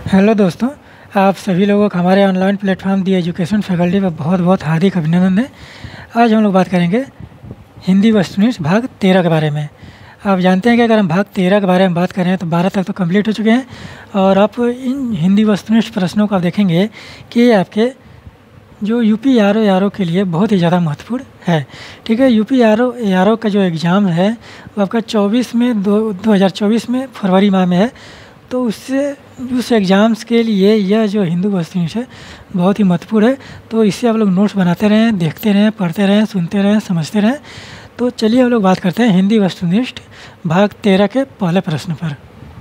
Hello दोस्तों। आप सभी लोगों को हमारे online platform the education faculty पर बहुत बहुत हार्दिक अभिनंदन है। आज हम लोग बात करेंगे हिंदी वस्तुनिष्ठ भाग 13 के बारे में। आप जानते हैं कि अगर हम भाग 13 के बारे में बात करें तो 12 तक तो कंप्लीट हो चुके हैं और आप इन हिंदी वस्तुनिष्ठ प्रश्नों को आप देखेंगे कि ये आपके जो यूपी आर ओ के लिए बहुत ही ज़्यादा महत्वपूर्ण है। ठीक है, यूपी आर ओ का जो एग्ज़ाम है वो आपका 2024 में फरवरी माह में है। तो उससे उस एग्ज़ाम्स के लिए यह जो हिंदू वस्तुनिष्ठ है बहुत ही महत्वपूर्ण है। तो इससे आप लोग नोट्स बनाते रहें, देखते रहें, पढ़ते रहें, सुनते रहें, समझते रहें। तो चलिए हम लोग बात करते हैं हिंदी वस्तुनिष्ठ भाग 13 के पहले प्रश्न पर।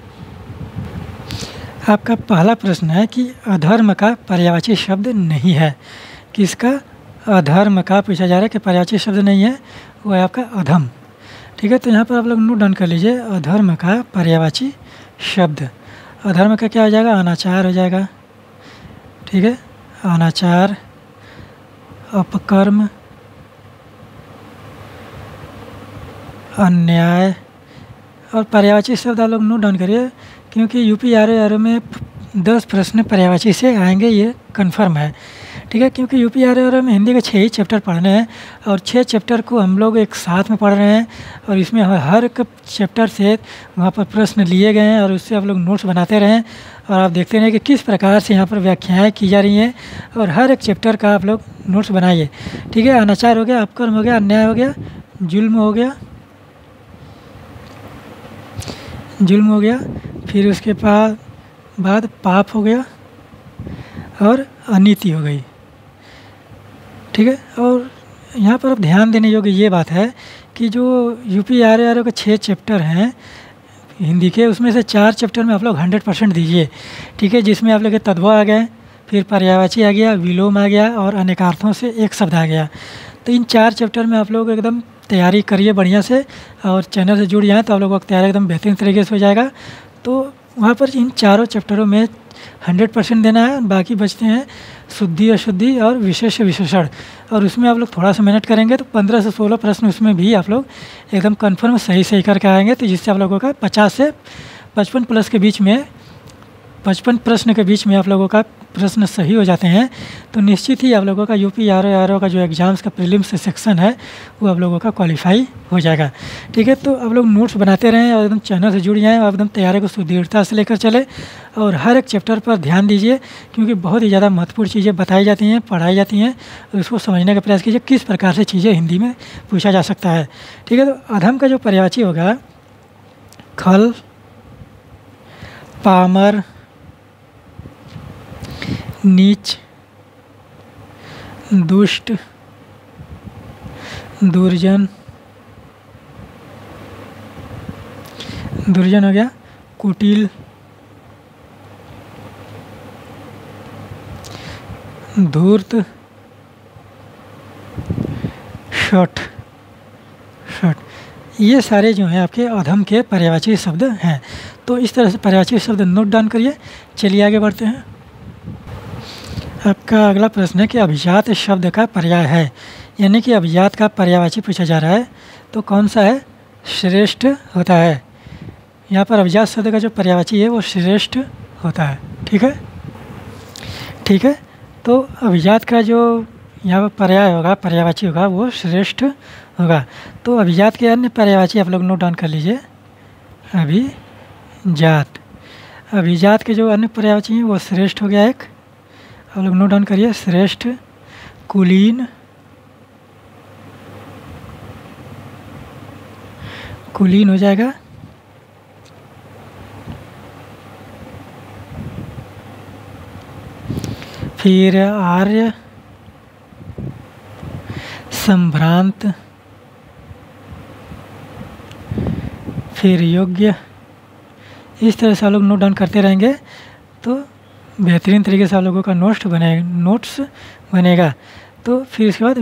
आपका पहला प्रश्न है कि अधर्म का पर्यायवाची शब्द नहीं है। किसका? अधर्म का पूछा जा रहा है कि पर्यायवाची शब्द नहीं है, वो है आपका अधम। ठीक है, तो यहाँ पर आप लोग नोट डाउन कर लीजिए। अधर्म का पर्यायवाची शब्द, अधर्म का क्या हो जाएगा? अनाचार हो जाएगा। ठीक है, अनाचार, अपकर्म, अन्याय। और पर्यायवाची शब्द आप लोग नोट डाउन करिए क्योंकि यूपी आर ओ में 10 प्रश्न पर्यायवाची से आएंगे, ये कंफर्म है। ठीक है, क्योंकि यूपी आर ओ में हिंदी के 6 ही चैप्टर पढ़ने हैं और 6 चैप्टर को हम लोग एक साथ में पढ़ रहे हैं और इसमें हर एक चैप्टर से वहाँ पर प्रश्न लिए गए हैं और उससे आप लोग नोट्स बनाते रहें और आप देखते रहें कि किस प्रकार से यहाँ पर व्याख्याएँ की जा रही हैं और हर एक चैप्टर का आप लोग नोट्स बनाइए। ठीक है, अनाचार हो गया, अपकर्म हो गया, अन्याय हो गया, जुल्म हो गया, फिर उसके बाद पाप हो गया और अनीति हो गई। ठीक है, और यहाँ पर अब ध्यान देने योग्य ये बात है कि जो यूपी आर ओ के 6 चैप्टर हैं हिंदी के, उसमें से 4 चैप्टर में आप लोग 100% दीजिए। ठीक है, जिसमें आप लोग के तद्भव आ गए, फिर पर्यायवाची आ गया, विलोम आ गया और अनेकार्थों से एक शब्द आ गया। तो इन 4 चैप्टर में आप लोग एकदम तैयारी करिए बढ़िया से और चैनल से जुड़ जाएँ तो आप लोगों का तैयारी एकदम बेहतरीन तरीके से हो जाएगा। तो वहाँ पर इन चारों चैप्टरों में 100% देना है, बाकी बचते हैं शुद्धि, अशुद्धि और विशेष विशेषण। और उसमें आप लोग थोड़ा सा मेहनत करेंगे तो 15 से 16 प्रश्न उसमें भी आप लोग एकदम कन्फर्म सही करके आएंगे। तो जिससे आप लोगों का 50 से 55 प्लस के बीच में 55 प्रश्न के बीच में आप लोगों का प्रश्न सही हो जाते हैं तो निश्चित ही आप लोगों का यूपी आर ओ का जो एग्ज़ाम्स का प्रीलिम्स सेक्शन है वो आप लोगों का क्वालिफाई हो जाएगा। ठीक है, तो आप लोग नोट्स बनाते रहें और एकदम चैनल से जुड़ जाएँ और एकदम तैयारी को सुदृढ़ता से लेकर चले और हर एक चैप्टर पर ध्यान दीजिए क्योंकि बहुत ही ज़्यादा महत्वपूर्ण चीज़ें बताई जाती हैं, पढ़ाई जाती हैं और उसको समझने का प्रयास कीजिए किस प्रकार से चीज़ें हिंदी में पूछा जा सकता है। ठीक है, तो अधम का जो पर्यायवाची होगा खल, पामर, नीच, दुष्ट, दुर्जन हो गया, कुटिल, धूर्त, शठ। ये सारे जो हैं आपके अधम के पर्यायवाची शब्द हैं। तो इस तरह से पर्यायवाची शब्द नोट डाउन करिए। चलिए आगे बढ़ते हैं। आपका अगला प्रश्न है कि अभिजात शब्द का पर्याय है, यानी कि अभिजात का पर्यायवाची पूछा जा रहा है तो कौन सा है? श्रेष्ठ होता है। यहाँ पर अभिजात शब्द का जो पर्यायवाची है वो श्रेष्ठ होता है। ठीक है, तो अभिजात का जो यहाँ पर पर्याय होगा, पर्यायवाची होगा वो श्रेष्ठ होगा। तो अभिजात के अन्य पर्यायवाची आप लोग नोट डाउन कर लीजिए। अभिजात के जो अन्य पर्यायवाची हैं वो श्रेष्ठ हो गया एक, आप लोग नोट डाउन करिए। श्रेष्ठ, कुलीन हो जाएगा, फिर आर्य, संभ्रांत, फिर योग्य। इस तरह से आप लोग नोट डाउन करते रहेंगे तो बेहतरीन तरीके से आप लोगों का नोट्स बनेगा। तो फिर इसके बाद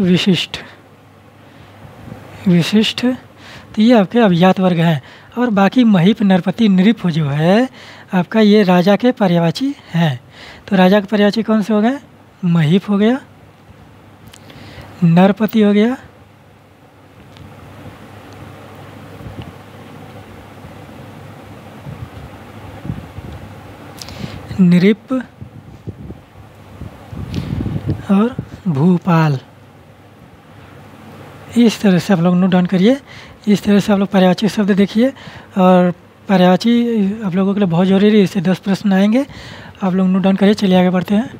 विशिष्ट, तो ये आपके अभिजात वर्ग हैं। और बाकी महीप, नरपति, नृप जो है आपका ये राजा के पर्यायवाची हैं। तो राजा के पर्यायवाची कौन से हो गए? महीप हो गया, नरपति हो गया, नृप और भूपाल। इस तरह से आप लोग नोट डाउन करिए। इस तरह से आप लोग पर्यायवाची शब्द देखिए, और पर्यायवाची आप लोगों के लिए बहुत ज़रूरी है, इससे 10 प्रश्न आएंगे। आप लोग नोट डाउन करिए। चलिए आगे बढ़ते हैं।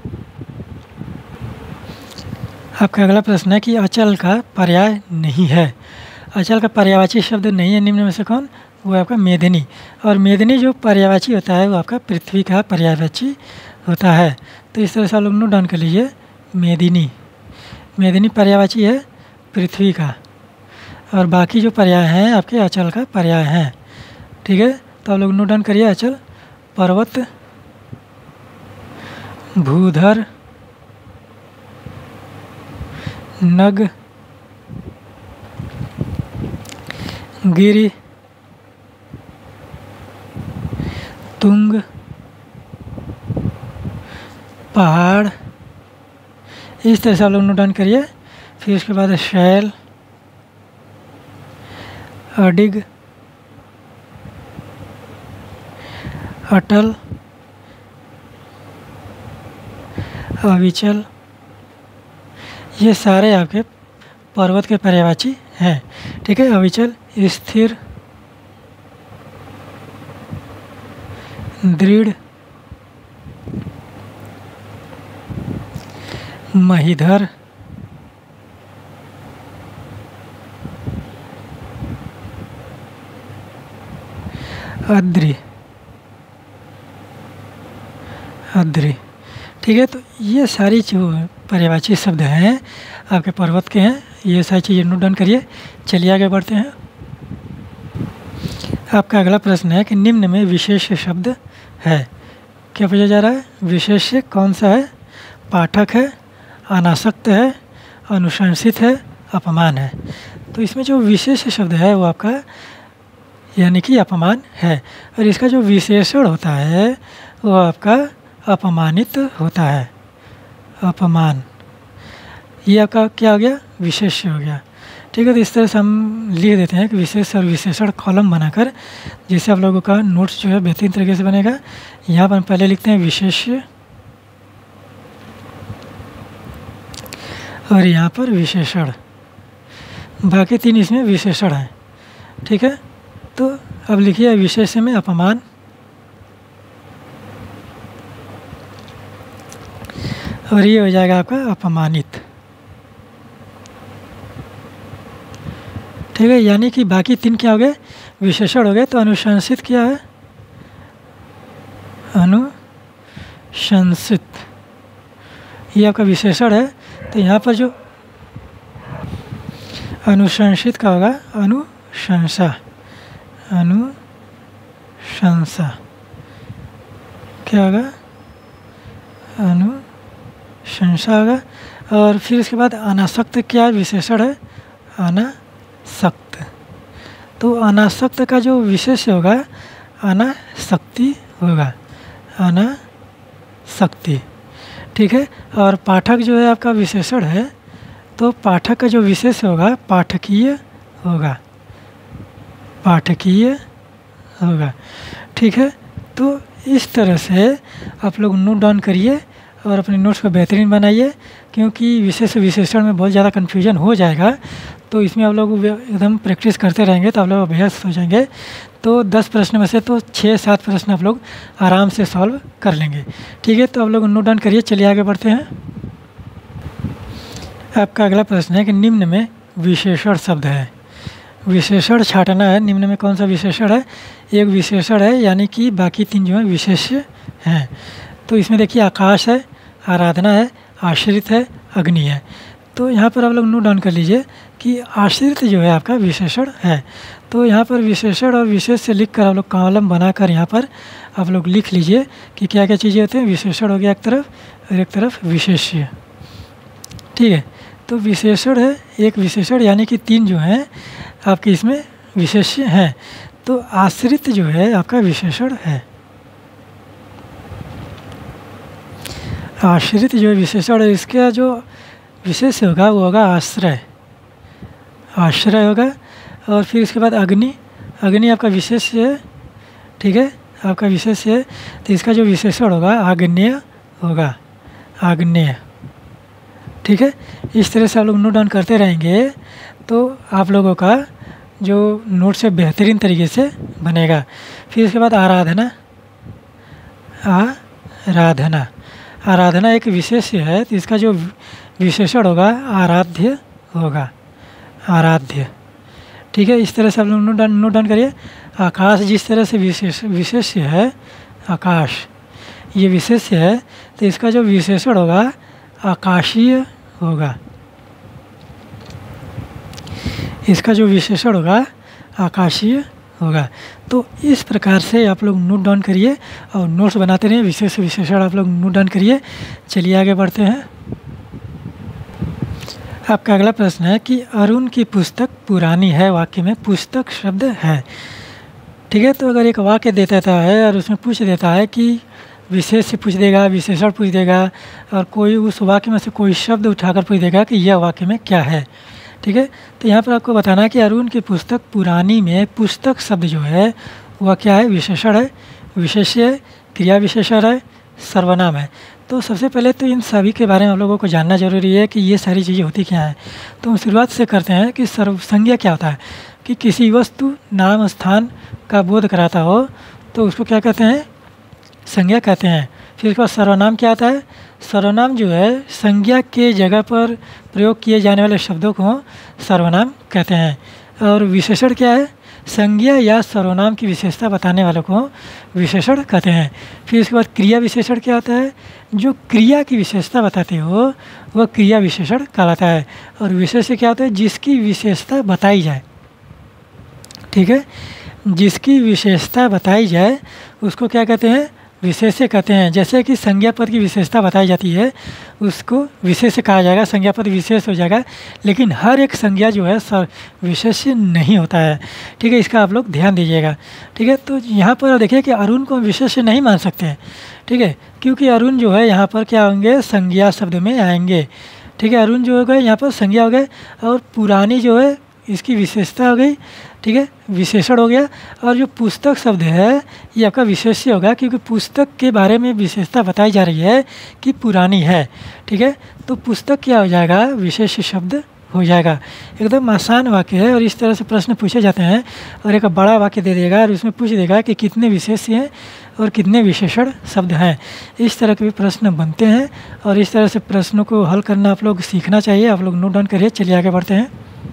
आपका अगला प्रश्न है कि अचल का पर्याय नहीं है। अचल का पर्यायवाची शब्द नहीं है निम्न में से कौन? वो आपका मेदिनी। और मेदिनी जो पर्यायवाची होता है वो आपका पृथ्वी का पर्यायवाची होता है। तो इस तरह से आप लोग नोट डाउन कर लीजिए। मेदिनी, मेदिनी पर्यायवाची है पृथ्वी का, और बाकी जो पर्याय हैं आपके अचल का पर्याय हैं। ठीक है, तो आप लोग नोट डाउन करिए। अचल पर्वत, भूधर, नग, गिरि, तुंग, पहाड़। इस तरह से आप लोग नोट डाउन करिए। फिर उसके बाद शैल, अडिग, अटल, अविचल। ये सारे आपके पर्वत के पर्यायवाची हैं। ठीक है, अविचल, स्थिर, दृढ़, महीधर, अद्रि, अद्रि। ठीक है, तो ये सारी जो पर्यायवाची शब्द हैं आपके पर्वत के हैं। ये सारी चीज़ें नोट डाउन करिए। चलिए आगे बढ़ते हैं। आपका अगला प्रश्न है कि निम्न में विशेष शब्द है। क्या पूछा जा रहा है? विशेष कौन सा है? पाठक है, अनासक्त है, अनुशंसित है, अपमान है। तो इसमें जो विशेष शब्द है वो आपका यानी कि अपमान है, और इसका जो विशेषण होता है वो आपका अपमानित होता है। अपमान, ये आपका क्या हो गया? विशेष हो गया। ठीक है, तो इस तरह से हम लिख देते हैं कि विशेष और विशेषण कॉलम बनाकर, जिससे आप लोगों का नोट्स जो है बेहतरीन तरीके से बनेगा। यहाँ पर हम पहले लिखते हैं विशेष, और यहाँ पर विशेषण। बाकी 3 इसमें विशेषण हैं। ठीक है, तो अब लिखिए विशेष में अपमान, और ये हो जाएगा आपका अपमानित। ठीक है, यानी कि बाकी 3 क्या हो गए? विशेषण हो गए। तो अनुशंसित क्या है? अनुशंसित, ये आपका विशेषण है। तो यहाँ पर जो अनुशंसित का होगा अनुशंसा, अनुशंसा क्या होगा? अनुशंसा होगा। और फिर इसके बाद अनासक्त क्या विशेषण है? अनासक्त। तो अनासक्त का जो विशेष होगा अनासक्ति होगा, अनासक्ति। ठीक है, और पाठक जो है आपका विशेषण है, तो पाठक का जो विशेष होगा पाठकीय होगा, पाठकीय होगा। ठीक है, तो इस तरह से आप लोग नोट डाउन करिए और अपने नोट्स को बेहतरीन बनाइए, क्योंकि विशेष विशेषण में बहुत ज़्यादा कन्फ्यूजन हो जाएगा। तो इसमें आप लोग एकदम प्रैक्टिस करते रहेंगे तो आप लोग अभ्यास हो जाएंगे। तो 10 प्रश्न में से तो 6-7 प्रश्न आप लोग आराम से सॉल्व कर लेंगे। ठीक है, तो आप लोग नोट डाउन करिए। चलिए आगे बढ़ते हैं। आपका अगला प्रश्न है कि निम्न में विशेषण शब्द है। विशेषण छांटना है। निम्न में कौन सा विशेषण है? एक विशेषण है, यानी कि बाकी 3 जो है विशेष्य हैं। तो इसमें देखिए आकाश है, आराधना है, आश्रित है, अग्नि है। तो यहाँ पर आप लोग नोट डाउन कर लीजिए कि आश्रित जो है आपका विशेषण है। तो यहाँ पर विशेषण और विशेष से लिख कर आप लोग कॉलम बनाकर यहाँ पर आप लोग लिख लीजिए कि क्या क्या चीज़ें होती हैं। विशेषण हो गया एक तरफ, और एक तरफ विशेष्य। ठीक है, तो विशेषण है एक विशेषण, यानी कि 3 जो हैं आपके इसमें विशेष्य हैं। तो आश्रित जो है आपका विशेषण है। आश्रित जो विशेषण है, इसका जो विशेष होगा वो होगा आश्रय, आश्रय होगा। और फिर इसके बाद अग्नि, अग्नि आपका विशेष है। ठीक है, आपका विशेष्य है, तो इसका जो विशेषण होगा आग्नेय होगा, आग्नेय। ठीक है, इस तरह से आप लोग नोट डाउन करते रहेंगे तो आप लोगों का जो नोट्स है बेहतरीन तरीके से बनेगा। फिर उसके बाद आराधना, आराधना, आराधना एक विशेष्य है, तो इसका जो विशेषण होगा आराध्य होगा, आराध्य। ठीक है, इस तरह से आप लोग नोट डाउन करिए। आकाश जिस तरह से विशेष्य है, आकाश ये विशेष्य है, तो इसका जो विशेषण होगा आकाशीय होगा, इसका जो विशेषण होगा आकाशीय होगा। तो इस प्रकार से आप लोग नोट डाउन करिए और नोट्स बनाते रहिए, विशेष विशेषण आप लोग नोट डाउन करिए। चलिए आगे बढ़ते हैं। आपका अगला प्रश्न है कि अरुण की पुस्तक पुरानी है, वाक्य में पुस्तक शब्द है। ठीक है, तो अगर एक वाक्य दे देता है और उसमें पूछ देता है कि विशेष से पूछ देगा, विशेषण पूछ देगा, और कोई उस वाक्य में से कोई शब्द उठाकर पूछ देगा कि यह वाक्य में क्या है। ठीक है, तो यहाँ पर आपको बताना है कि अरुण की पुस्तक पुरानी में पुस्तक शब्द जो है वह क्या है, विशेषण है, विशेष्य है, क्रिया विशेषण है, सर्वनाम है। तो सबसे पहले तो इन सभी के बारे में आप लोगों को जानना जरूरी है कि ये सारी चीज़ें होती क्या हैं। तो हम शुरुआत से करते हैं कि संज्ञा क्या होता है, कि किसी वस्तु नाम स्थान का बोध कराता हो तो उसको क्या कहते हैं, संज्ञा कहते हैं। फिर उसके बाद सर्वनाम क्या आता है, सर्वनाम जो है संज्ञा के जगह पर प्रयोग किए जाने वाले शब्दों को सर्वनाम कहते हैं। और विशेषण क्या है, संज्ञा या सर्वनाम की विशेषता बताने वालों को विशेषण कहते हैं। फिर उसके बाद क्रिया विशेषण क्या होता है, जो क्रिया की विशेषता बताते हो वह क्रिया विशेषण कहलाता है। और विशेष्य क्या होता है, जिसकी विशेषता बताई जाए। ठीक है, जिसकी विशेषता बताई जाए उसको क्या कहते हैं, विशेष्य कहते हैं। जैसे कि संज्ञा पद की विशेषता बताई जाती है उसको विशेष्य कहा जाएगा, संज्ञा पद विशेष हो जाएगा, लेकिन हर एक संज्ञा जो है विशेष्य नहीं होता है। ठीक है, इसका आप लोग ध्यान दीजिएगा। ठीक है, तो यहाँ पर देखिए कि अरुण को विशेष्य नहीं मान सकते हैं। ठीक है, क्योंकि अरुण जो है यहाँ पर क्या होंगे, संज्ञा शब्द में आएंगे। ठीक है, अरुण जो हो गए यहाँ पर संज्ञा हो गए, और पुरानी जो है इसकी विशेषता हो गई। ठीक है, विशेषण हो गया। और जो पुस्तक शब्द है ये आपका विशेष्य होगा, क्योंकि पुस्तक के बारे में विशेषता बताई जा रही है कि पुरानी है। ठीक है, तो पुस्तक क्या हो जाएगा, विशेष्य शब्द हो जाएगा। एकदम आसान वाक्य है और इस तरह से प्रश्न पूछे जाते हैं। और एक बड़ा वाक्य दे देगा और उसमें पूछ देगा कि कितने विशेष्य हैं और कितने विशेषण शब्द हैं। इस तरह के भी प्रश्न बनते हैं और इस तरह से प्रश्नों को हल करना आप लोग सीखना चाहिए। आप लोग नोट डाउन करिए। चलिए आगे बढ़ते हैं।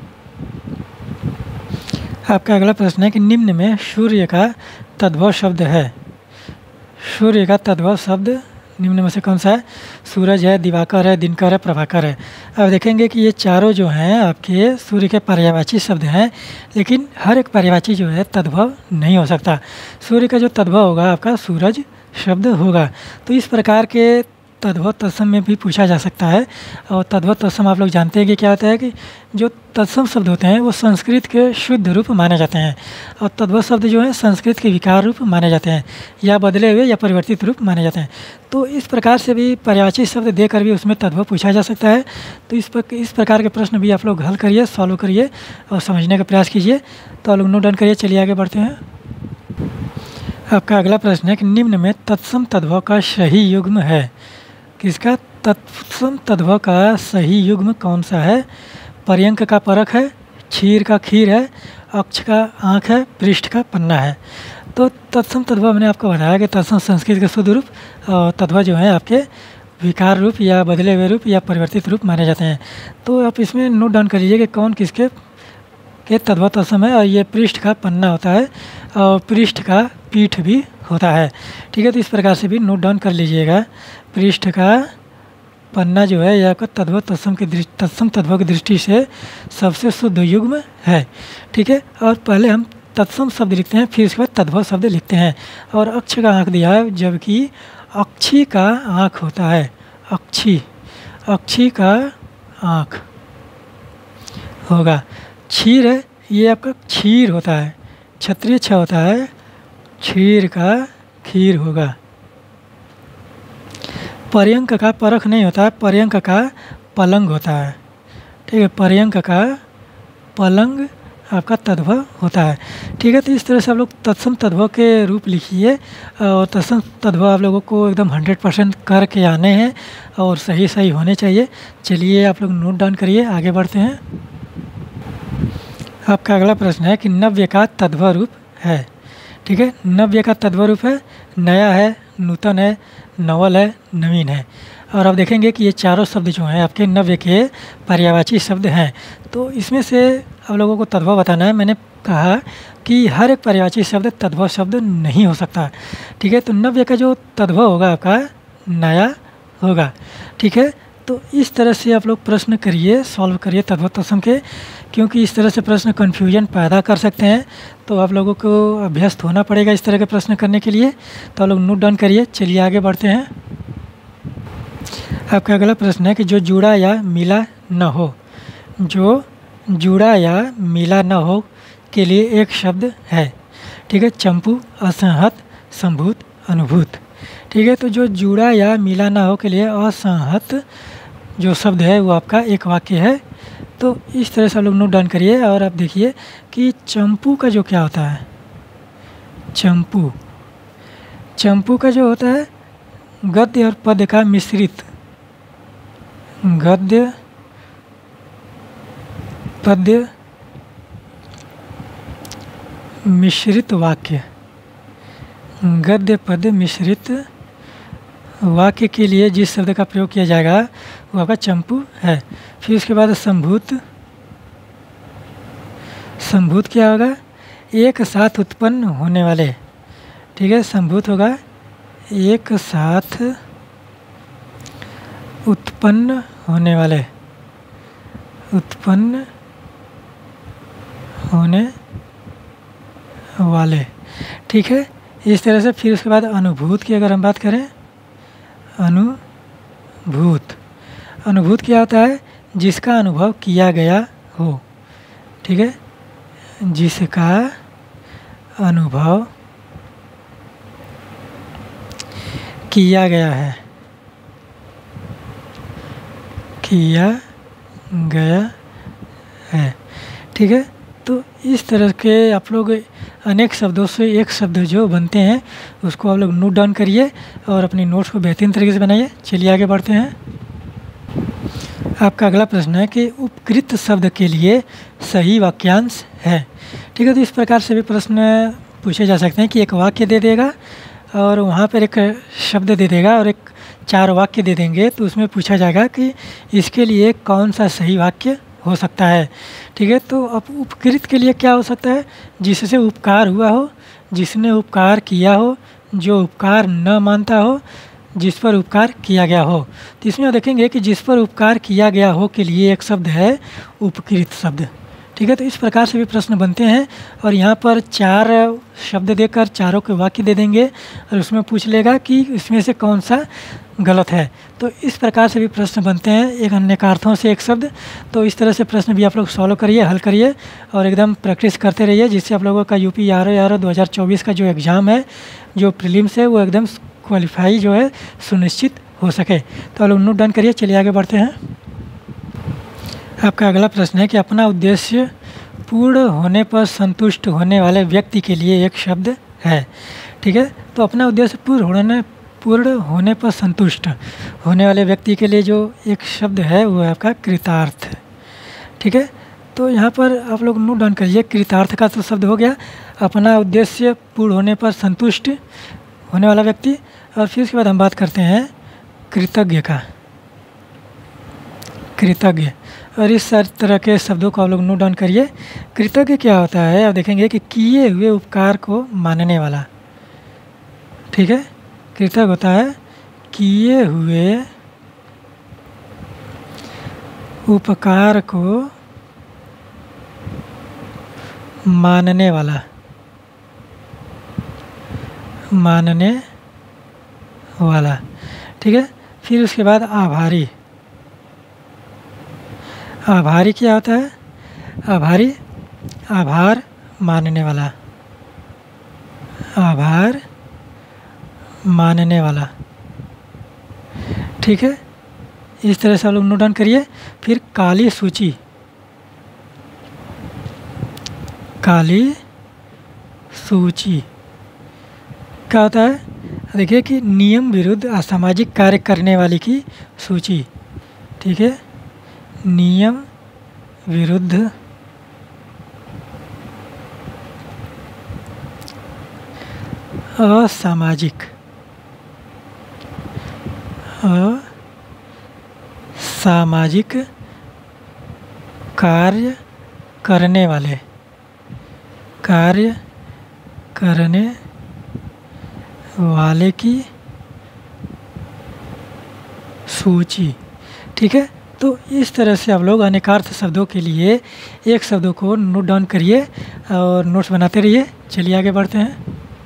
आपका अगला प्रश्न है कि निम्न में सूर्य का तद्भव शब्द है। सूर्य का तद्भव शब्द निम्न में से कौन सा है, सूरज है, दिवाकर है, दिनकर है, प्रभाकर है। अब देखेंगे कि ये चारों जो हैं आपके सूर्य के पर्यायवाची शब्द हैं, लेकिन हर एक पर्यायवाची जो है तद्भव नहीं हो सकता। सूर्य का जो तद्भव होगा आपका सूरज शब्द होगा। तो इस प्रकार के तद्भव तत्सम में भी पूछा जा सकता है। और तद्भव तत्सम आप लोग जानते हैं कि क्या होता है, कि जो तत्सम शब्द होते हैं वो संस्कृत के शुद्ध रूप माने जाते हैं, और तद्भव शब्द जो हैं संस्कृत के विकार रूप माने जाते हैं, या बदले हुए या परिवर्तित रूप माने जाते हैं। तो इस प्रकार से भी पर्यायवाची शब्द देकर भी उसमें तद्भव पूछा जा सकता है। तो इस प्रकार के प्रश्न भी आप लोग हल करिए, सॉल्व करिए और समझने का प्रयास कीजिए। तो आप लोग नोट डाउन करिए। चलिए आगे बढ़ते हैं। आपका अगला प्रश्न है कि निम्न में तत्सम तद्भव का सही युग्म है। किसका, तत्सम तद्भव का सही युग्म कौन सा है। पर्यंक का परख है, क्षीर का खीर है, अक्ष का आँख है, पृष्ठ का पन्ना है। तो तत्सम तद्भव मैंने आपको बताया कि तत्सम संस्कृत के शुद्ध रूप और तद्भव जो है आपके विकार रूप या बदले हुए रूप या परिवर्तित रूप माने जाते हैं। तो आप इसमें नोट डाउन कर लीजिए कि कौन किसके तद्भव तत्सम है। और ये पृष्ठ का पन्ना होता है और पृष्ठ का पीठ भी होता है। ठीक है, तो इस प्रकार से भी नोट डाउन कर लीजिएगा। पृष्ठ का पन्ना जो है यह आपका तद्भव तत्सम तद्भव की दृष्टि से सबसे शुद्ध युग्म है। ठीक है, और पहले हम तत्सम शब्द लिखते हैं, फिर उसके बाद तद्भव शब्द लिखते हैं। और अक्ष का आँख दिया है, जबकि अक्षी का आँख होता है। अक्षी का आँख होगा। क्षीर है, ये आपका क्षीर होता है, क्षत्रिय छ होता है, क्षीर का खीर होगा। पर्यंक का परख नहीं होता है, पर्यंक का पलंग होता है। ठीक है, पर्यंक का पलंग आपका तद्भव होता है। ठीक है, तो इस तरह से आप लोग तत्सम तद्भव के रूप लिखिए और तत्सम तद्भव आप लोगों को एकदम 100% करके आने हैं और सही सही होने चाहिए। चलिए आप लोग नोट डाउन करिए, आगे बढ़ते हैं। आपका अगला प्रश्न है कि नव्य का तद्भव रूप है। ठीक है, नव्य का तद्भव रूप है नया है, नूतन है, नवल है, नवीन है। और आप देखेंगे कि ये चारों शब्द जो हैं आपके नव्य के पर्यायवाची शब्द हैं। तो इसमें से आप लोगों को तद्भव बताना है। मैंने कहा कि हर एक पर्यायवाची शब्द तद्भव शब्द नहीं हो सकता। ठीक है, तो नव्य का जो तद्भव होगा आपका नया होगा। ठीक है, तो इस तरह से आप लोग प्रश्न करिए, सॉल्व करिए तद्भव तत्सम के, क्योंकि इस तरह से प्रश्न कन्फ्यूजन पैदा कर सकते हैं। तो आप लोगों को अभ्यस्त होना पड़ेगा इस तरह के प्रश्न करने के लिए। तो आप लोग नोट डाउन करिए, चलिए आगे बढ़ते हैं। आपका अगला प्रश्न है कि जो जुड़ा या मिला न हो, जो जुड़ा या मिला न हो के लिए एक शब्द है। ठीक है, चंपू, असंहत, संभूत, अनुभूत। ठीक है, तो जो जुड़ा या मिला ना हो के लिए असंहत जो शब्द है वो आपका एक वाक्य है। तो इस तरह से आप लोग नोट डाउन करिए और आप देखिए कि चंपू का जो क्या होता है, चंपू, चंपू का जो होता है गद्य और पद्य का मिश्रित, गद्य पद्य मिश्रित वाक्य, गद्य पद्य मिश्रित वाक्य के लिए जिस शब्द का प्रयोग किया जाएगा वो आपका चंपू है। फिर उसके बाद संभूत, संभूत क्या होगा, एक साथ उत्पन्न होने वाले। ठीक है, संभूत होगा एक साथ उत्पन्न होने वाले, उत्पन्न होने वाले। ठीक है, इस तरह से। फिर उसके बाद अनुभूत की अगर हम बात करें, अनुभूत, अनुभूत क्या होता है, जिसका अनुभव किया गया हो। ठीक है, जिसका अनुभव किया गया है, किया गया है। ठीक है, तो इस तरह के आप लोग अनेक शब्दों से एक शब्द जो बनते हैं उसको आप लोग नोट डाउन करिए और अपनी नोट्स को बेहतरीन तरीके से बनाइए। चलिए आगे बढ़ते हैं। आपका अगला प्रश्न है कि उपकृत शब्द के लिए सही वाक्यांश है। ठीक है, तो इस प्रकार से भी प्रश्न पूछे जा सकते हैं कि एक वाक्य दे देगा और वहाँ पर एक शब्द दे देगा और एक 4 वाक्य दे देंगे, तो उसमें पूछा जाएगा कि इसके लिए कौन सा सही वाक्य हो सकता है। ठीक है, तो अब उपकृत के लिए क्या हो सकता है, जिससे उपकार हुआ हो, जिसने उपकार किया हो, जो उपकार न मानता हो, जिस पर उपकार किया गया हो। तो इसमें देखेंगे कि जिस पर उपकार किया गया हो के लिए एक शब्द है उपकृत शब्द। ठीक है, तो इस प्रकार से भी प्रश्न बनते हैं और यहाँ पर 4 शब्द देकर चारों के वाक्य दे देंगे और उसमें पूछ लेगा कि इसमें से कौन सा गलत है। तो इस प्रकार से भी प्रश्न बनते हैं, एक अनेकार्थों से एक शब्द। तो इस तरह से प्रश्न भी आप लोग सॉल्व करिए, हल करिए और एकदम प्रैक्टिस करते रहिए, जिससे आप लोगों का यूपी आर 2024 का जो एग्ज़ाम है, जो प्रीलिम्स है, वो एकदम क्वालिफाई जो है सुनिश्चित हो सके। तो आप लोग नोट डाउन करिए, चलिए आगे बढ़ते हैं। आपका अगला प्रश्न है कि अपना उद्देश्य पूर्ण होने पर संतुष्ट होने वाले व्यक्ति के लिए एक शब्द है। ठीक है, तो अपना उद्देश्य पूर्ण होने पर संतुष्ट होने वाले व्यक्ति के लिए जो एक शब्द है वो है आपका कृतार्थ। ठीक है, तो यहाँ पर आप लोग नोट डाउन करिए, कृतार्थ का तो शब्द हो गया, अपना उद्देश्य पूर्ण होने पर संतुष्ट होने वाला व्यक्ति। और फिर उसके बाद हम बात करते हैं कृतज्ञ का, कृतज्ञ। और इस तरह के शब्दों को आप लोग नोट डाउन करिए। कृतज्ञ क्या होता है, आप देखेंगे कि किए हुए उपकार को मानने वाला। ठीक है, कृतज्ञ होता है किए हुए उपकार को मानने वाला, मानने वाला। ठीक है, फिर उसके बाद आभारी, आभारी क्या होता है, आभारी आभार मानने वाला, आभार मानने वाला। ठीक है, इस तरह से आप लोग नोट डाउन करिए। फिर काली सूची, काली सूची। क्या होता है? देखिए कि नियम विरुद्ध असामाजिक कार्य करने वाले की सूची। ठीक है, नियम विरुद्ध असामाजिक कार्य करने वाले की सूची। ठीक है, तो इस तरह से आप लोग अनेकार्थ शब्दों के लिए एक शब्दों को नोट डाउन करिए और नोट्स बनाते रहिए। चलिए आगे बढ़ते हैं।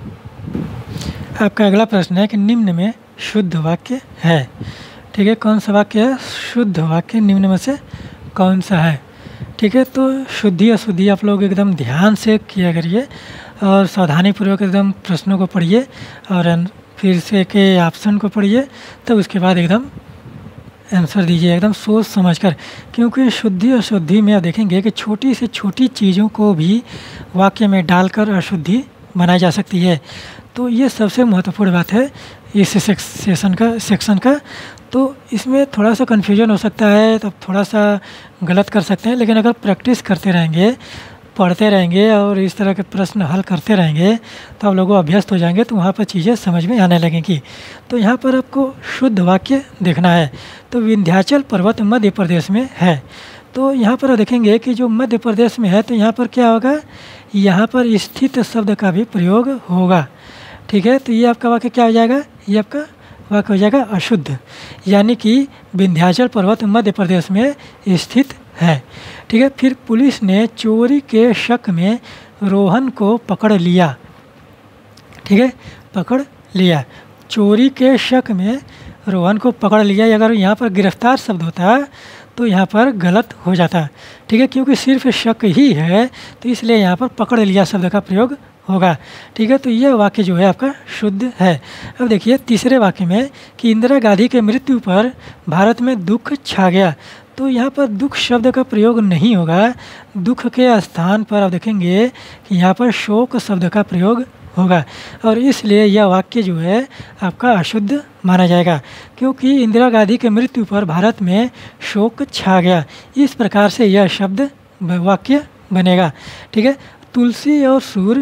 आपका अगला प्रश्न है कि निम्न में शुद्ध वाक्य है। ठीक है, कौन सा वाक्य है? शुद्ध वाक्य निम्न में से कौन सा है? ठीक है, तो शुद्धि अशुद्धि आप लोग एकदम ध्यान से किया करिए और सावधानीपूर्वक एकदम प्रश्नों को पढ़िए और फिर से के ऑप्शन को पढ़िए, तब उसके बाद एकदम आंसर दीजिए एकदम सोच समझकर। क्योंकि शुद्धि अशुद्धि में आप देखेंगे कि छोटी से छोटी चीज़ों को भी वाक्य में डालकर अशुद्धि बनाई जा सकती है। तो ये सबसे महत्वपूर्ण बात है इस सेक्शन का। तो इसमें थोड़ा सा कन्फ्यूजन हो सकता है, तो थोड़ा सा गलत कर सकते हैं, लेकिन अगर प्रैक्टिस करते रहेंगे, पढ़ते रहेंगे और इस तरह के प्रश्न हल करते रहेंगे तो आप लोगों अभ्यस्त हो जाएंगे, तो वहाँ पर चीज़ें समझ में आने लगेंगी। तो यहाँ पर आपको शुद्ध वाक्य देखना है। तो विंध्याचल पर्वत मध्य प्रदेश में है। तो यहाँ पर देखेंगे कि जो मध्य प्रदेश में है, तो यहाँ पर क्या होगा? यहाँ पर स्थित शब्द का भी प्रयोग होगा। ठीक है, तो ये आपका वाक्य क्या हो जाएगा? ये आपका वाक्य हो जाएगा अशुद्ध, यानी कि विंध्याचल पर्वत मध्य प्रदेश में स्थित है। ठीक है, फिर पुलिस ने चोरी के शक में रोहन को पकड़ लिया। ठीक है, पकड़ लिया, चोरी के शक में रोहन को पकड़ लिया। अगर यहाँ पर गिरफ्तार शब्द होता तो यहाँ पर गलत हो जाता। ठीक है, क्योंकि सिर्फ शक ही है, तो इसलिए यहाँ पर पकड़ लिया शब्द का प्रयोग होगा। ठीक है, तो यह वाक्य जो है आपका शुद्ध है। अब देखिए तीसरे वाक्य में कि इंदिरा गांधी के मृत्यु पर भारत में दुख छा गया। तो यहाँ पर दुख शब्द का प्रयोग नहीं होगा। दुख के स्थान पर आप देखेंगे कि यहाँ पर शोक शब्द का प्रयोग होगा, और इसलिए यह वाक्य जो है आपका अशुद्ध माना जाएगा, क्योंकि इंदिरा गांधी के मृत्यु पर भारत में शोक छा गया। इस प्रकार से यह शब्द वाक्य बनेगा। ठीक है, तुलसी और सूर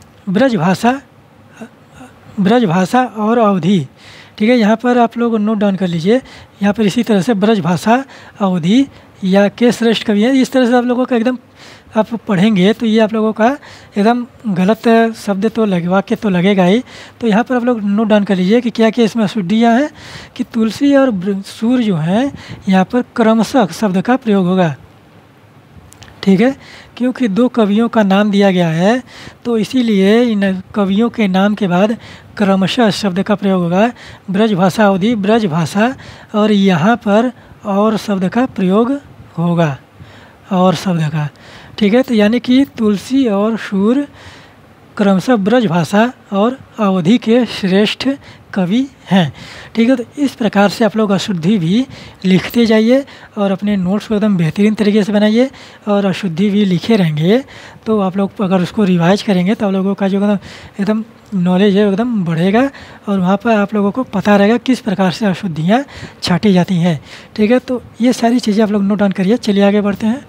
ब्रजभाषा और अवधि। ठीक है, यहाँ पर आप लोग नोट डाउन कर लीजिए। यहाँ पर इसी तरह से ब्रजभाषा, अवधि या के श्रेष्ठ कवि है। इस तरह से आप लोगों का एकदम आप पढ़ेंगे तो ये आप लोगों का एकदम गलत शब्द तो वाक्य तो लगेगा ही। तो यहाँ पर आप लोग नोट डाउन कर लीजिए कि क्या क्या इसमें अशुद्धियाँ हैं। कि तुलसी और सूर जो हैं, यहाँ पर क्रमशः शब्द का प्रयोग होगा। ठीक है, क्योंकि दो कवियों का नाम दिया गया है, तो इसीलिए इन कवियों के नाम के बाद क्रमशः शब्द का प्रयोग होगा। ब्रजभाषा अवधि, ब्रजभाषा, और यहाँ पर और शब्द का प्रयोग होगा, और शब्द का। ठीक है, तो यानी कि तुलसी और सूर क्रमशः ब्रजभाषा और अवधि के श्रेष्ठ कवि हैं। ठीक है, तो इस प्रकार से आप लोग अशुद्धि भी लिखते जाइए और अपने नोट्स को एकदम बेहतरीन तरीके से बनाइए, और अशुद्धि भी लिखे रहेंगे तो आप लोग अगर उसको रिवाइज करेंगे तो आप लोगों का जो एकदम नॉलेज है एकदम बढ़ेगा, और वहाँ पर आप लोगों को पता रहेगा किस प्रकार से अशुद्धियाँ छाटी जाती हैं। ठीक है, तो ये सारी चीज़ें आप लोग नोट डाउन करिए। चलिए आगे बढ़ते हैं।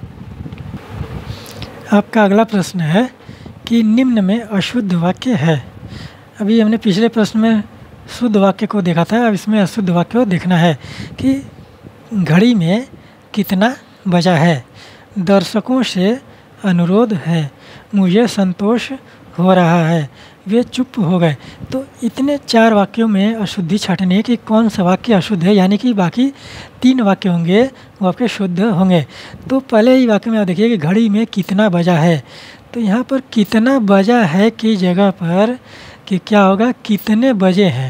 आपका अगला प्रश्न है कि निम्न में अशुद्ध वाक्य है। अभी हमने पिछले प्रश्न में शुद्ध वाक्य को देखा था, अब इसमें अशुद्ध वाक्य को देखना है कि घड़ी में कितना बजा है। दर्शकों से अनुरोध है, मुझे संतोष हो रहा है, वे चुप हो गए। तो इतने 4 वाक्यों में अशुद्धि छाटने की कौन सा वाक्य अशुद्ध है, यानी कि बाकी 3 वाक्य होंगे वो आपके शुद्ध होंगे। तो पहले ही वाक्य में आप देखिए कि घड़ी में कितना बजा है। तो यहाँ पर कितना बजा है की जगह पर कि क्या होगा, कितने बजे हैं,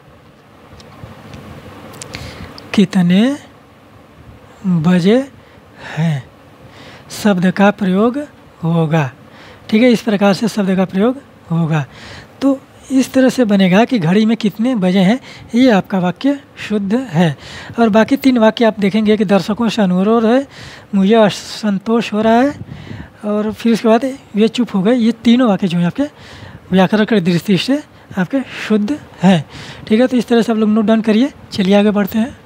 कितने बजे हैं शब्द का प्रयोग होगा। ठीक है, इस प्रकार से शब्द का प्रयोग होगा। तो इस तरह से बनेगा कि घड़ी में कितने बजे हैं, ये आपका वाक्य शुद्ध है। और बाकी 3 वाक्य आप देखेंगे कि दर्शकों से अनुरोध है, मुझे संतोष हो रहा है, और फिर उसके बाद वे चुप हो गए। ये तीनों वाक्य जो हैं आपके व्याकरण की दृष्टि से आपके शुद्ध हैं। ठीक है, तो इस तरह से आप लोग नोट डाउन करिए। चलिए आगे बढ़ते हैं।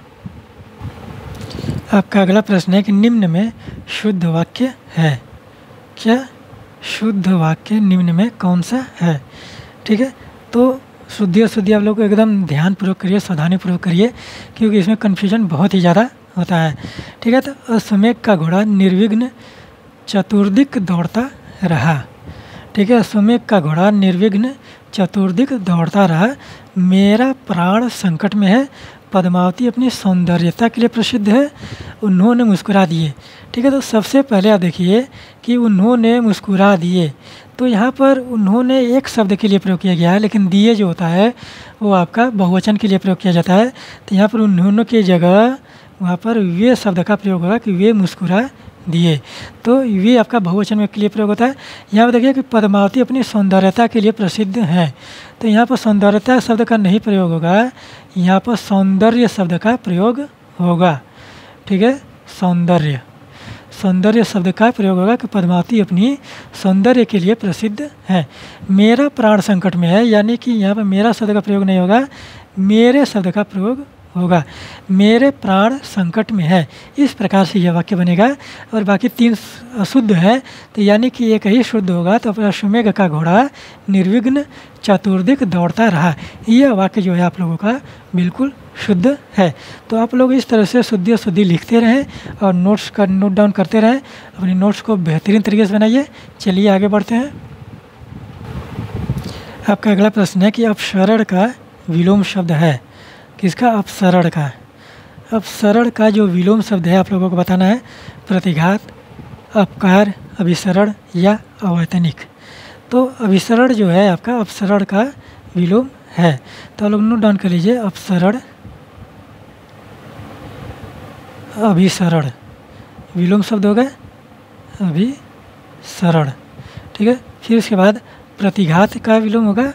आपका अगला प्रश्न है कि निम्न में शुद्ध वाक्य है क्या? शुद्ध वाक्य निम्न में कौन सा है? ठीक है, तो शुद्धि और शुद्धि आप लोग को एकदम ध्यानपूर्वक करिए, सावधानीपूर्वक करिए, क्योंकि इसमें कन्फ्यूजन बहुत ही ज़्यादा होता है। ठीक है, तो अश्वमेघ का घोड़ा निर्विघ्न चतुर्दिक दौड़ता रहा। ठीक है, अश्वमेघ का घोड़ा निर्विघ्न चतुर्दिक दौड़ता रहा। मेरा प्राण संकट में है। पद्मावती अपनी सौंदर्यता के लिए प्रसिद्ध है। उन्होंने मुस्कुरा दिए। ठीक है, तो सबसे पहले आप देखिए कि उन्होंने मुस्कुरा दिए, तो यहाँ पर उन्होंने एक शब्द के लिए प्रयोग किया गया है, लेकिन दिए जो होता है वो आपका बहुवचन के लिए प्रयोग किया जाता है। तो यहाँ पर उन्होंने की जगह वहाँ पर वे शब्द का प्रयोग होगा कि वे मुस्कुरा दिए, तो वे आपका बहुवचन में के लिए प्रयोग होता है। यहाँ पर देखिए कि पद्मावती अपनी सौंदर्यता के लिए प्रसिद्ध हैं, तो यहाँ पर सौंदर्यता शब्द का नहीं प्रयोग होगा, यहाँ पर सौंदर्य शब्द का प्रयोग होगा। ठीक है, सौंदर्य शब्द का प्रयोग होगा कि पद्मावती अपनी सौंदर्य के लिए प्रसिद्ध है। मेरा प्राण संकट में है, यानी कि यहाँ पर मेरा शब्द का प्रयोग नहीं होगा, मेरे शब्द का प्रयोग होगा। मेरे प्राण संकट में है, इस प्रकार से यह वाक्य बनेगा। और बाकी तीन अशुद्ध है, तो यानी कि एक ही शुद्ध होगा। तो अश्वमेघ का घोड़ा निर्विघ्न चतुर्दिक दौड़ता रहा, यह वाक्य जो है आप लोगों का बिल्कुल शुद्ध है। तो आप लोग इस तरह से शुद्धि और शुद्धि लिखते रहें और नोट्स का नोट डाउन करते रहें, अपनी नोट्स को बेहतरीन तरीके से बनाइए। चलिए आगे बढ़ते हैं। आपका अगला प्रश्न है कि अपसरण का विलोम शब्द है किसका? अपसरण का। अपसरण का जो विलोम शब्द है आप लोगों को बताना है प्रतिघात, अपकार, अभिसरण या अवैतनिक। तो अभिसरण जो है आपका अपसरण का विलोम है, तो आप लोग नोट डाउन कर लीजिए। अपसरण, अभिसरण, विलोम शब्द हो गए अभिसरण। ठीक है, फिर उसके बाद प्रतिघात का विलोम होगा।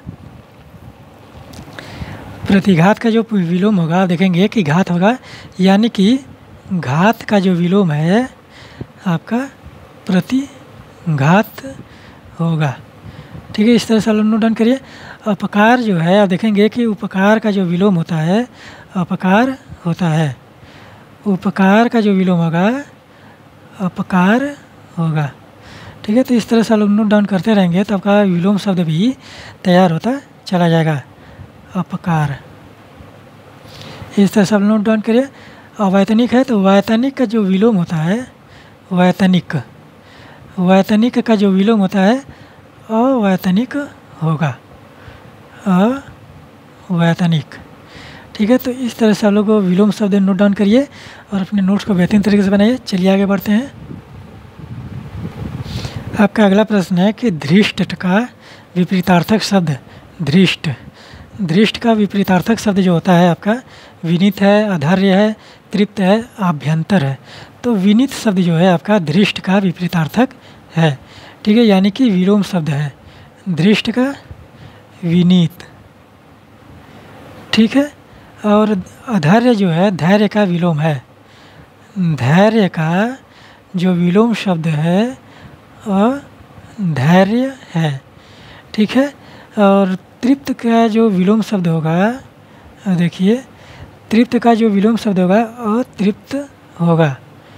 प्रतिघात का जो विलोम होगा आप देखेंगे कि घात होगा, यानी कि घात का जो विलोम है आपका प्रतिघात होगा। ठीक है, इस तरह से आप नोट डाउन करिए। अपकार जो है आप देखेंगे कि उपकार का जो विलोम होता है अपकार होता है। उपकार का जो विलोम होगा अपकार होगा। ठीक है, तो इस तरह से आप लोग नोट डाउन करते रहेंगे तो आपका विलोम शब्द भी तैयार होता चला जाएगा। अपकार, इस तरह से आप नोट डाउन करिए। अवैतनिक है, तो वैतनिक का जो विलोम होता है वैतनिक, वैतनिक का जो विलोम होता है अवैतनिक होगा, अवैतनिक। ठीक है, तो इस तरह से आप लोग विलोम शब्द नोट डाउन करिए और अपने नोट्स को बेहतरीन तरीके से बनाइए। चलिए आगे बढ़ते हैं। आपका अगला प्रश्न है कि धृष्ट का विपरीतार्थक शब्द धृष्ट। धृष्ट का विपरीतार्थक शब्द जो होता है आपका विनीत है, आधार्य है, तृप्त है, आभ्यंतर है। तो विनीत शब्द जो है आपका धृष्ट का विपरीतार्थक है। ठीक है, यानी कि विलोम शब्द है धृष्ट का विनीत। ठीक है, और आधार्य जो है धैर्य का विलोम है। धैर्य का जो विलोम शब्द है अधैर्य है। ठीक है, और तृप्त का जो विलोम शब्द होगा देखिए, तृप्त का जो विलोम शब्द होगा अतृप्त होगा,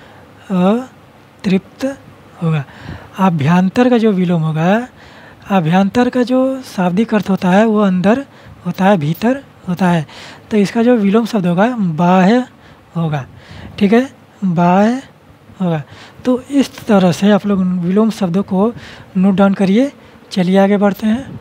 अतृप्त होगा। आभ्यंतर का जो विलोम होगा, आभ्यंतर का जो शाब्दिक अर्थ होता है वो अंदर होता है, भीतर होता है, तो इसका जो विलोम शब्द होगा बाह्य होगा। ठीक है, बाह्य होगा। तो इस तरह से आप लोग विलोम शब्दों को नोट डाउन करिए। चलिए आगे बढ़ते हैं।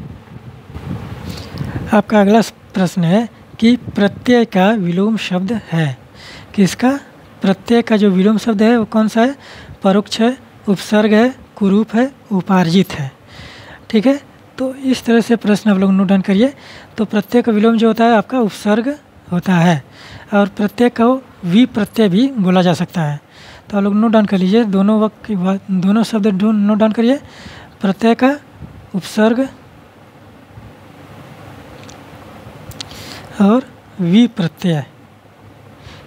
आपका अगला प्रश्न है कि प्रत्यय का विलोम शब्द है किसका? प्रत्यय का जो विलोम शब्द है वो कौन सा है? परोक्ष है, उपसर्ग है, कुरूप है, उपार्जित है। ठीक है, तो इस तरह से प्रश्न आप लोग नोट डाउन करिए। तो प्रत्यय का विलोम जो होता है आपका उपसर्ग होता है, और प्रत्यय को विप्रत्यय भी बोला जा सकता है। तो आप लोग नोट डाउन कर लीजिए, दोनों वक्त दोनों शब्द नोट डाउन करिए। प्रत्यय का उपसर्ग और विप्रत्यय,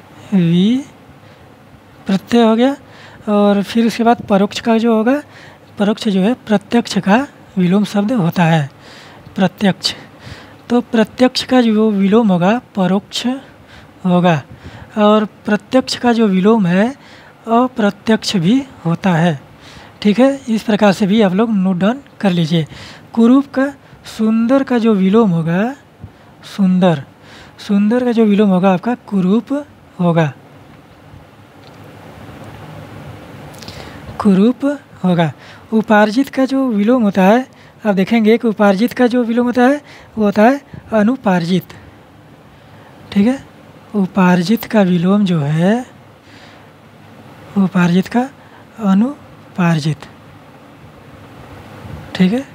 विप्रत्यय हो गया। और फिर उसके बाद परोक्ष का जो होगा, परोक्ष जो है प्रत्यक्ष का विलोम शब्द होता है, प्रत्यक्ष। तो प्रत्यक्ष का जो विलोम होगा परोक्ष होगा, और प्रत्यक्ष का जो विलोम है अप्रत्यक्ष भी होता है। ठीक है, इस प्रकार से भी आप लोग नोट डाउन कर लीजिए। कुरूप का सुंदर का जो विलोम होगा सुंदर, सुंदर का जो विलोम होगा आपका कुरूप होगा, कुरूप होगा। उपार्जित का जो विलोम होता है, आप देखेंगे कि उपार्जित का जो विलोम होता है वो होता है अनुपार्जित। ठीक है, उपार्जित का विलोम जो है उपार्जित का अनुपार्जित। ठीक है,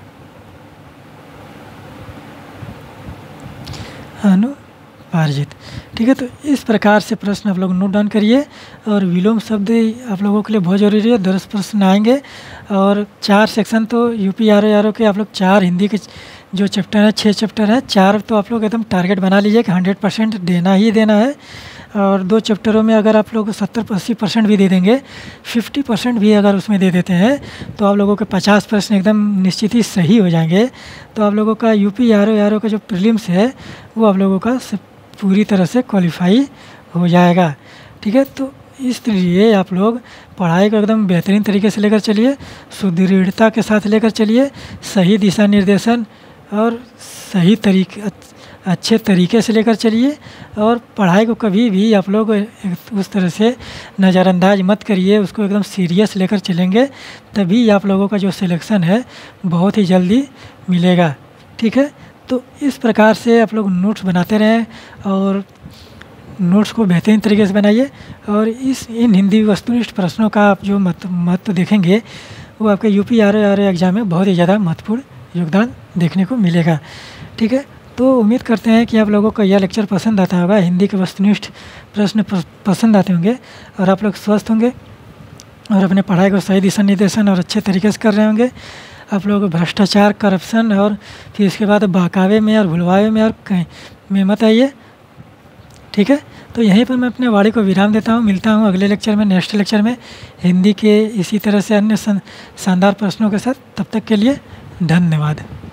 अनुपार्जित। ठीक है, तो इस प्रकार से प्रश्न आप लोग नोट डाउन करिए। और विलोम शब्द आप लोगों के लिए बहुत ज़रूरी है। 10 प्रश्न आएंगे और 4 सेक्शन तो यूपी आर ओ के आप लोग 4 हिंदी के जो चैप्टर है 6 चैप्टर है, 4 तो आप लोग एकदम टारगेट बना लीजिए कि 100% देना ही देना है। और 2 चैप्टरों में अगर आप लोग 70-80% भी दे देंगे, 50% भी अगर उसमें दे देते हैं तो आप लोगों के 50 प्रश्न एकदम निश्चित ही सही हो जाएंगे। तो आप लोगों का यूपी आर ओ का जो प्रीलिम्स है वो आप लोगों का पूरी तरह से क्वालिफाई हो जाएगा। ठीक है, तो इसलिए आप लोग पढ़ाई को एकदम बेहतरीन तरीके से लेकर चलिए, सुदृढ़ता के साथ लेकर चलिए, सही दिशा निर्देशन और सही तरीके अच्छे तरीके से लेकर चलिए। और पढ़ाई को कभी भी आप लोग उस तरह से नज़रअंदाज मत करिए, उसको एकदम सीरियस लेकर चलेंगे तभी आप लोगों का जो सिलेक्शन है बहुत ही जल्दी मिलेगा। ठीक है, तो इस प्रकार से आप लोग नोट्स बनाते रहें और नोट्स को बेहतरीन तरीके से बनाइए। और इन हिंदी वस्तुनिष्ठ प्रश्नों का आप जो महत्व देखेंगे वो आपके यूपी आर ओ एग्ज़ाम में बहुत ही ज़्यादा महत्वपूर्ण योगदान देखने को मिलेगा। ठीक है, तो उम्मीद करते हैं कि आप लोगों को यह लेक्चर पसंद आता होगा, हिंदी के वस्तुनिष्ठ प्रश्न पसंद आते होंगे और आप लोग स्वस्थ होंगे और अपने पढ़ाई को सही दिशा निर्देशन और अच्छे तरीके से कर रहे होंगे। आप लोग भ्रष्टाचार, करप्शन और फिर इसके बाद बहकावे में और भुलवावे में और कहीं में मत आइए। ठीक है, तो यहीं पर मैं अपने वाणी को विराम देता हूँ। मिलता हूँ अगले लेक्चर में, नेक्स्ट लेक्चर में हिंदी के इसी तरह से अन्य शानदार प्रश्नों के साथ। तब तक के लिए धन्यवाद।